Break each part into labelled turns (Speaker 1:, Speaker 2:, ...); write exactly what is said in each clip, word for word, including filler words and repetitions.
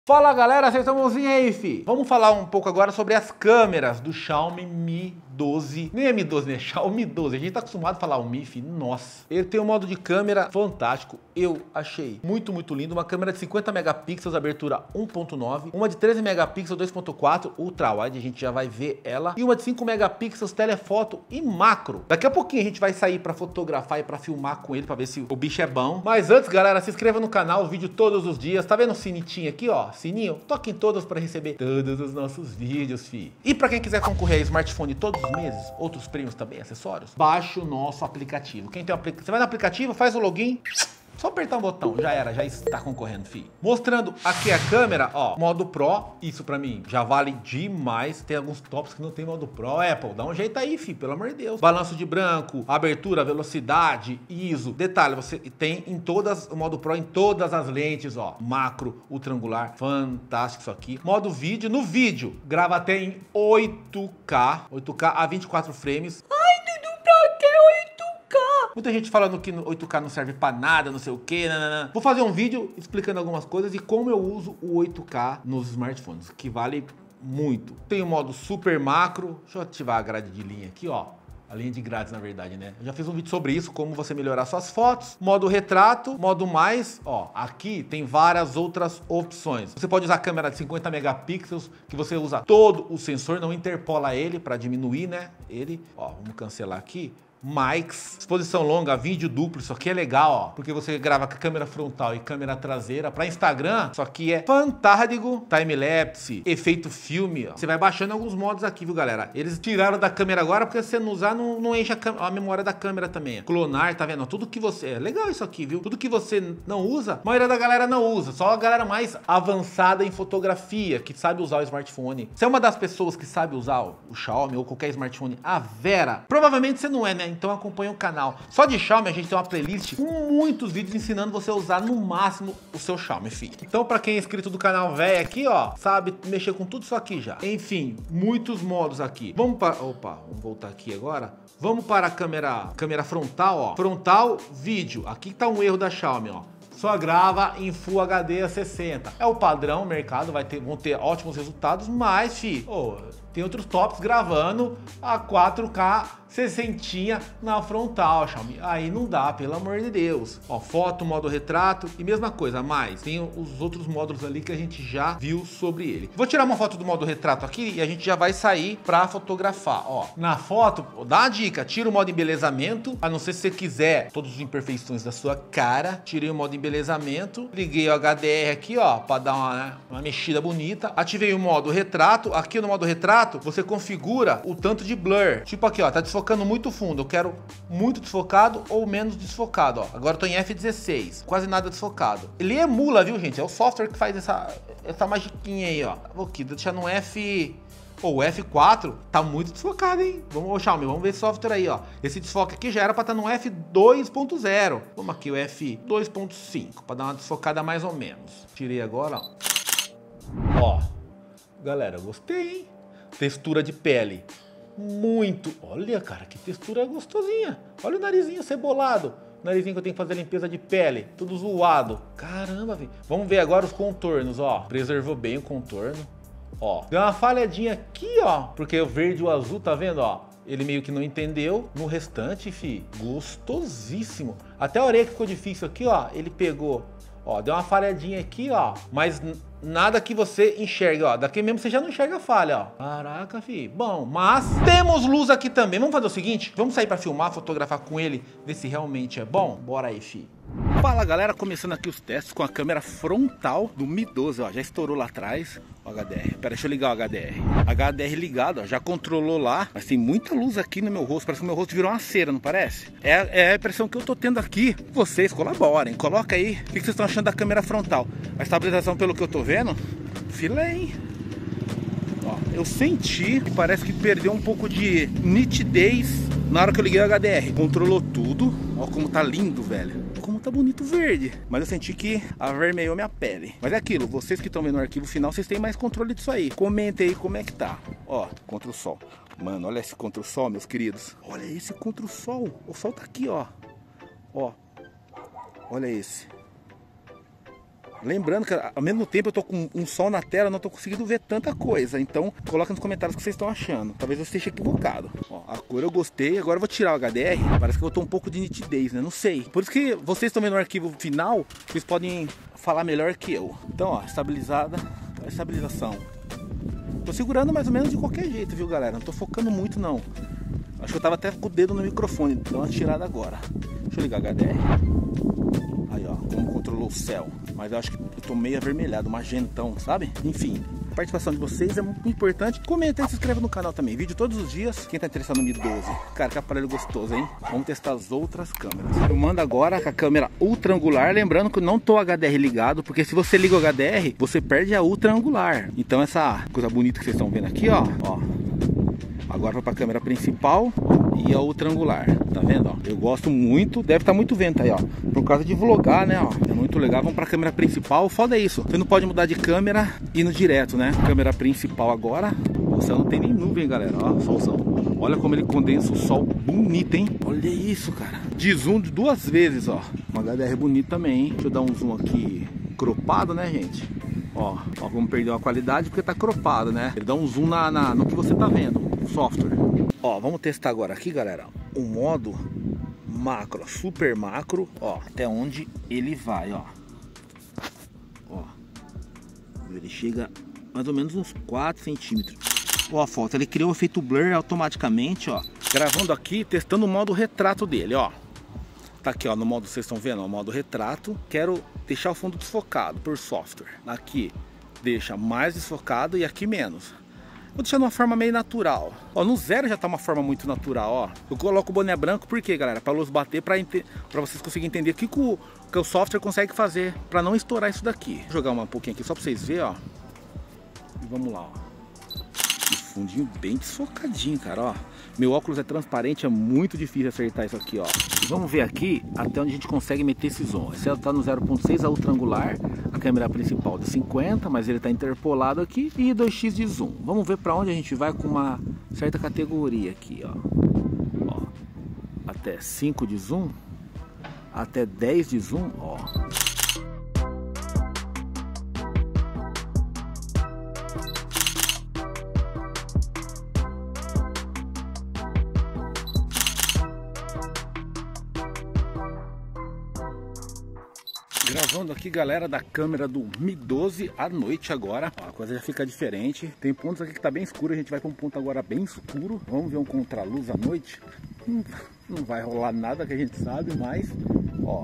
Speaker 1: Fala galera, vocês estão bonzinhos aí, fi? Vamos falar um pouco agora sobre as câmeras do Xiaomi Mi doze. Nem é Mi doze, né? Xiaomi doze. A gente tá acostumado a falar o Mi, fi. Nossa. Ele tem um modo de câmera fantástico. Eu achei muito, muito lindo. Uma câmera de cinquenta megapixels, abertura um ponto nove. Uma de treze megapixels, dois ponto quatro, ultra wide. A gente já vai ver ela. E uma de cinco megapixels, telefoto e macro. Daqui a pouquinho a gente vai sair pra fotografar e pra filmar com ele, pra ver se o bicho é bom. Mas antes, galera, se inscreva no canal. Vídeo todos os dias. Tá vendo o sininho aqui, ó? Sininho, toque em todos para receber todos os nossos vídeos, fi. E para quem quiser concorrer a smartphone todos os meses, outros prêmios também, acessórios, baixe o nosso aplicativo. Quem tem um aplicativo, você vai no aplicativo, faz o login, só apertar um botão, já era, já está concorrendo, fi. Mostrando aqui a câmera, ó, modo Pro, isso pra mim já vale demais. Tem alguns tops que não tem modo Pro. Apple, dá um jeito aí, fi, pelo amor de Deus. Balanço de branco, abertura, velocidade, I S O. Detalhe, você tem em todas, o modo Pro em todas as lentes, ó, macro, ultra angular, fantástico isso aqui. Modo vídeo, no vídeo, grava até em oito K, oito K a vinte e quatro frames. Muita gente falando que oito K não serve pra nada, não sei o que, nanana. Vou fazer um vídeo explicando algumas coisas e como eu uso o oito K nos smartphones, que vale muito. Tem o modo super macro, deixa eu ativar a grade de linha aqui, ó. A linha de grades, na verdade, né? Eu já fiz um vídeo sobre isso, como você melhorar suas fotos. Modo retrato, modo mais, ó. Aqui tem várias outras opções. Você pode usar a câmera de cinquenta megapixels, que você usa todo o sensor, não interpola ele para diminuir, né? Ele, ó, vamos cancelar aqui. Mics, exposição longa, vídeo duplo, isso aqui é legal, ó, porque você grava com a câmera frontal e câmera traseira. Para Instagram, isso aqui é fantástico. Time-lapse, efeito filme, ó. Você vai baixando alguns modos aqui, viu, galera? Eles tiraram da câmera agora, porque se você não usar, não, não enche a, a memória da câmera também, ó. Clonar, tá vendo? Tudo que você... É legal isso aqui, viu? Tudo que você não usa, a maioria da galera não usa. Só a galera mais avançada em fotografia, que sabe usar o smartphone. Você é uma das pessoas que sabe usar o, o Xiaomi ou qualquer smartphone, a Vera, provavelmente você não é, né? Então acompanha o canal. Só de Xiaomi a gente tem uma playlist com muitos vídeos ensinando você a usar no máximo o seu Xiaomi, filho. Então para quem é inscrito do canal velho aqui, ó, sabe mexer com tudo isso aqui já. Enfim, muitos modos aqui. Vamos para... Opa, vamos voltar aqui agora. Vamos para a câmera, câmera frontal, ó. Frontal, vídeo. Aqui tá um erro da Xiaomi, ó. Só grava em Full H D a sessenta. É o padrão, o mercado vai ter, vão ter ótimos resultados, mas, fi, oh, tem outros tops gravando a quatro K sessenta na frontal, Xiaomi. Aí não dá, pelo amor de Deus. Ó, foto, modo retrato e mesma coisa, mas tem os outros módulos ali que a gente já viu sobre ele. Vou tirar uma foto do modo retrato aqui e a gente já vai sair pra fotografar, ó. Na foto, dá uma dica, tira o modo embelezamento, a não ser se você quiser todas as imperfeições da sua cara. Tirei o modo embelezamento, liguei o H D R aqui, ó, pra dar uma, né, uma mexida bonita. Ativei o modo retrato. Aqui no modo retrato, você configura o tanto de blur. Tipo aqui, ó, tá desfocando muito fundo. Eu quero muito desfocado ou menos desfocado, ó. Agora eu tô em F dezesseis, quase nada desfocado. Ele emula, viu, gente? É o software que faz essa, essa magiquinha aí, ó. Vou aqui, deixar no F... Pô, o F quatro tá muito desfocado, hein? Vamos, ô, Xiaomi, vamos ver esse software aí, ó. Esse desfoque aqui já era pra estar no F dois ponto zero. Vamos aqui, o F dois ponto cinco, pra dar uma desfocada mais ou menos. Tirei agora, ó. Ó, galera, gostei, hein? Textura de pele. Muito. Olha, cara, que textura gostosinha. Olha o narizinho cebolado. Narizinho que eu tenho que fazer limpeza de pele. Tudo zoado. Caramba, velho. Vamos ver agora os contornos, ó. Preservou bem o contorno. Ó, deu uma falhadinha aqui, ó, porque o verde e o azul, tá vendo, ó? Ele meio que não entendeu. No restante, fi, gostosíssimo. Até a orelha que ficou difícil aqui, ó, ele pegou. Ó, deu uma falhadinha aqui, ó, mas nada que você enxergue, ó. Daqui mesmo você já não enxerga a falha, ó. Caraca, fi. Bom, mas temos luz aqui também. Vamos fazer o seguinte, vamos sair pra filmar, fotografar com ele, ver se realmente é bom? Bora aí, fi. Fala, galera, começando aqui os testes com a câmera frontal do Mi doze, ó, já estourou lá atrás o H D R. Pera, deixa eu ligar o H D R. H D R ligado, ó, já controlou lá, mas tem muita luz aqui no meu rosto, parece que o meu rosto virou uma cera, não parece? É, é a impressão que eu tô tendo aqui. Vocês colaborem, coloca aí o que vocês estão achando da câmera frontal. A estabilização, pelo que eu tô vendo, filé, hein? Ó, eu senti que parece que perdeu um pouco de nitidez na hora que eu liguei o H D R. Controlou tudo, ó como tá lindo, velho. Como tá bonito o verde. Mas eu senti que avermelhou minha pele. Mas é aquilo, vocês que estão vendo o arquivo final, vocês têm mais controle disso aí. Comentem aí como é que tá. Ó, contra o sol. Mano, olha esse contra o sol, meus queridos. Olha esse contra o sol. O sol tá aqui, ó. Ó. Olha esse.
Speaker 2: Lembrando que ao mesmo tempo eu tô com um sol na tela, não tô conseguindo ver tanta coisa. Então coloca nos comentários o que vocês estão achando. Talvez eu esteja equivocado. Ó, a cor eu gostei, agora eu vou tirar o H D R. Parece que eu tô um pouco de nitidez, né? Não sei. Por isso que vocês estão vendo o arquivo final, vocês podem falar melhor que eu. Então, ó, estabilizada, a estabilização. Tô segurando mais ou menos de qualquer jeito, viu, galera? Não tô focando muito, não. Acho que eu tava até com o dedo no microfone. Dá uma tirada agora. Deixa eu ligar o H D R. Aí, ó, como controlou o céu. Mas eu acho que eu tô meio avermelhado, magentão, sabe? Enfim, a participação de vocês é muito importante. Comenta e se inscreva no canal também. Vídeo todos os dias. Quem tá interessado no Mi doze. Cara, que aparelho gostoso, hein? Vamos testar as outras câmeras. Eu mando agora com a câmera ultra angular. Lembrando que eu não tô H D R ligado, porque se você liga o H D R, você perde a ultra angular. Então essa coisa bonita que vocês estão vendo aqui, ó, ó. Agora vai para a câmera principal e a ultra angular, tá vendo? Ó? Eu gosto muito, deve estar muito vento aí, ó, por causa de vlogar, né? Ó? É muito legal, vamos para a câmera principal. Foda é isso, você não pode mudar de câmera indo direto, né? Câmera principal agora, o céu não tem nem nuvem, galera, ó, solzão. Olha como ele condensa o sol, bonito, hein? Olha isso, cara. De zoom de duas vezes, ó. Um H D R bonito também, hein? Deixa eu dar um zoom aqui, cropado, né, gente? Ó, ó, vamos perder a qualidade porque tá cropado, né? Ele dá um zoom na, na, no que você tá vendo, o software. Ó, vamos testar agora aqui, galera, o modo macro, super macro, ó, até onde ele vai, ó. Ó, ele chega mais ou menos uns quatro centímetros. Ó a foto, ele criou o efeito blur automaticamente, ó. Gravando aqui, testando o modo retrato dele, ó. Tá aqui, ó, no modo, vocês estão vendo, ó, modo retrato. Quero deixar o fundo desfocado por software. Aqui deixa mais desfocado e aqui menos. Vou deixar de uma forma meio natural. Ó, no zero já tá uma forma muito natural, ó. Eu coloco o boné branco, por quê, galera? Pra luz bater, pra, pra vocês conseguirem entender o que, que, o, que o software consegue fazer pra não estourar isso daqui. Vou jogar uma, um pouquinho aqui só pra vocês verem, ó. E vamos lá, ó. Fundinho bem desfocadinho, cara, ó. Meu óculos é transparente, é muito difícil acertar isso aqui, ó. Vamos ver aqui até onde a gente consegue meter esse zoom. Esse tá no zero ponto seis, a ultra angular, a câmera principal de cinquenta, mas ele tá interpolado aqui, e dois x de zoom. Vamos ver para onde a gente vai com uma certa categoria aqui, ó. Ó, até cinco de zoom, até dez de zoom, ó. Gravando aqui, galera, da câmera do Mi doze à noite agora. Ó, a coisa já fica diferente. Tem pontos aqui que tá bem escuro, a gente vai para um ponto agora bem escuro. Vamos ver um contraluz à noite. Hum, não vai rolar nada que a gente sabe, mas ó,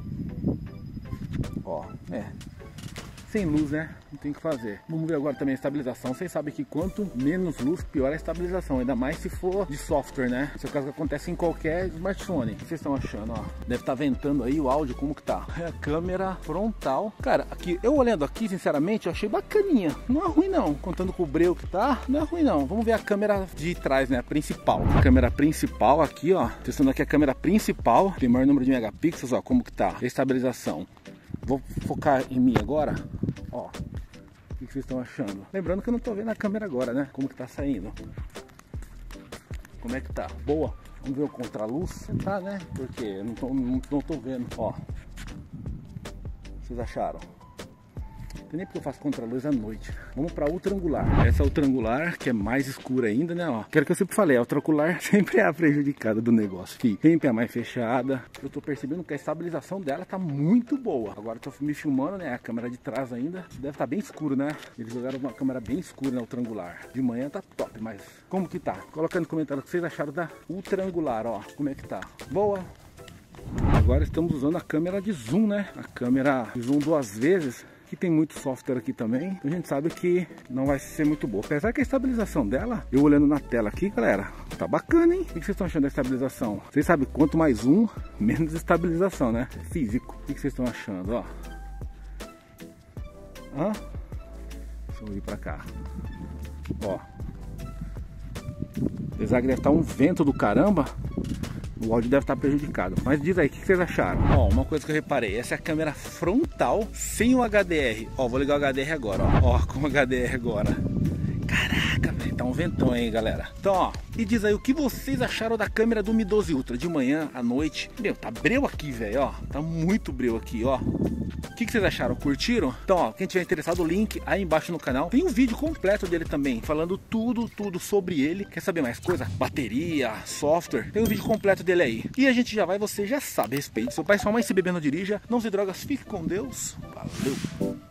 Speaker 2: ó, é sem luz, né? Não tem o que fazer. Vamos ver agora também a estabilização. Vocês sabem que quanto menos luz, pior a estabilização. Ainda mais se for de software, né? Esse é o caso que acontece em qualquer smartphone. O que vocês estão achando, ó? Deve estar ventando aí o áudio, como que tá? É a câmera frontal. Cara, aqui, eu olhando aqui, sinceramente, eu achei bacaninha. Não é ruim, não. Contando com o breu que tá, não é ruim, não. Vamos ver a câmera de trás, né? A principal. A câmera principal aqui, ó. Testando aqui a câmera principal. Tem maior número de megapixels, ó. Como que tá? A estabilização. Vou focar em mim agora, ó. O que vocês estão achando? Lembrando que eu não tô vendo a câmera agora, né? Como que tá saindo? Como é que tá? Boa. Vamos ver o contraluz. Tá, né? Porque eu não tô, não, não tô vendo. Ó. Vocês acharam? Não tem nem porque eu faço contraluz à noite. Vamos para ultra angular. Essa ultra angular, que é mais escura ainda, né? Ó. Quero que eu sempre falei, a ultra angular sempre é a prejudicada do negócio. Fih, sempre é a mais fechada. Eu tô percebendo que a estabilização dela tá muito boa. Agora eu tô me filmando, né? A câmera de trás ainda. Deve estar tá bem escuro, né? Eles jogaram uma câmera bem escura na ultra angular. De manhã tá top, mas como que tá? Coloca no comentário o que vocês acharam da ultra angular, ó. Como é que tá? Boa? Agora estamos usando a câmera de zoom, né? A câmera de zoom duas vezes. Que tem muito software aqui também, a gente sabe que não vai ser muito boa. Apesar que a estabilização dela, eu olhando na tela aqui, galera, tá bacana, hein? O que vocês estão achando da estabilização? Vocês sabem, quanto mais zoom, menos estabilização, né? Físico. O que vocês estão achando, ó? Hã? Deixa eu ir pra cá. Ó. Apesar que deve estar um vento do caramba, o áudio deve estar prejudicado. Mas diz aí, o que vocês acharam? Ó, uma coisa que eu reparei, essa é a câmera frontal sem o H D R. Ó, vou ligar o H D R agora, ó. Ó, com o H D R agora. Caraca, velho, tá um ventão aí, galera. Então, ó, e diz aí o que vocês acharam da câmera do Mi doze Ultra de manhã, à noite. Meu, tá breu aqui, velho, ó. Tá muito breu aqui, ó. O que, que vocês acharam? Curtiram? Então, ó, quem tiver interessado, o link aí embaixo no canal. Tem um vídeo completo dele também, falando tudo, tudo sobre ele. Quer saber mais coisa? Bateria, software. Tem um vídeo completo dele aí. E a gente já vai, você já sabe, respeite seu pai, sua mãe, se beber não dirija. Não se drogas, fique com Deus. Valeu!